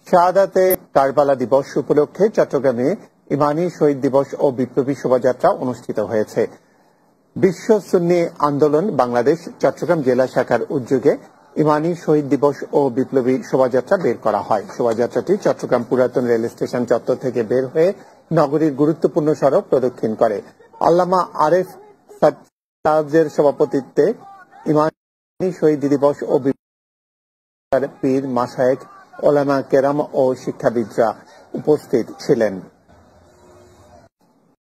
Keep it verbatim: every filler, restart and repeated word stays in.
শাহাদাতে কারবালা দিবস উপলক্ষে চট্টগ্রামে ইমানি শহীদ দিবস ও বিপ্লবী শোভাযাত্রা অনুষ্ঠিত হয়েছে। বিশ্ব সুন্নি আন্দোলন বাংলাদেশ চট্টগ্রাম জেলা শাখার উদ্যোগে ইমানি শহীদ দিবস ও বিপ্লবী শোভাযাত্রা বের করা হয়। শোভাযাত্রাটি চট্টগ্রাম পুরাতন রেল স্টেশন চত্বর থেকে বের হয়ে নগরীর গুরুত্বপূর্ণ সড়ক প্রদক্ষিণ করে। আল্লামা আরেফ সাজ্জাদের সভাপতিত্বে ইমানি শহীদ দিবস ও পীর মাশায়েখ ওলামা কেরাম ও শিক্ষাবিদরা উপস্থিত ছিলেন।